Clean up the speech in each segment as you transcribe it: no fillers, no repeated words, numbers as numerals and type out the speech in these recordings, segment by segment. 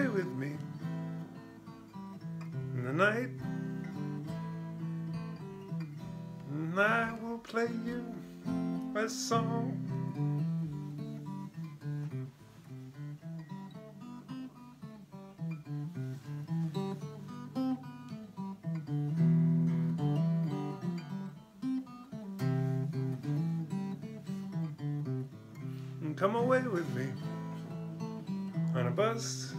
with me in the night, and I will play you a song. And come away with me on a bus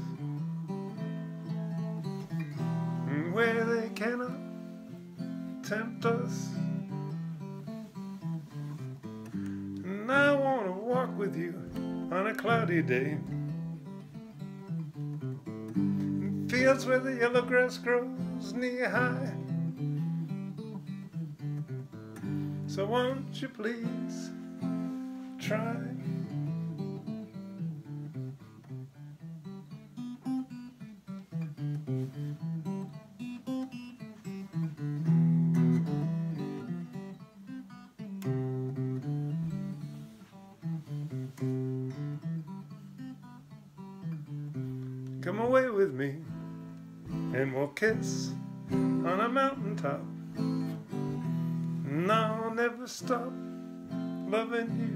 where they cannot tempt us. And I want to walk with you on a cloudy day in fields where the yellow grass grows knee high. So won't you please try? Come away with me and we'll kiss on a mountaintop, and I'll never stop loving you.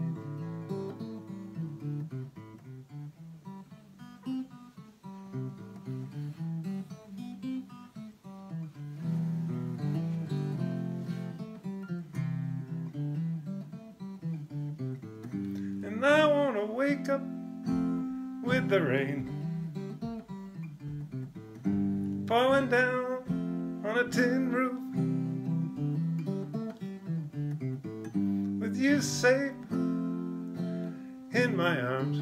And I want to wake up with the rain falling down on a tin roof, with you safe in my arms.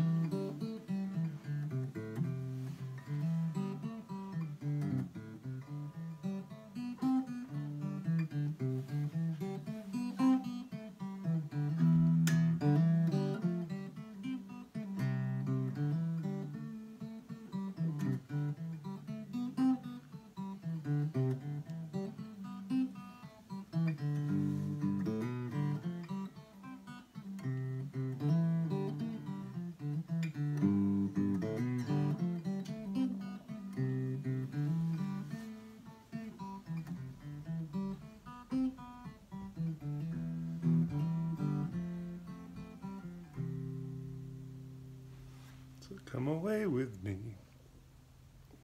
So come away with me.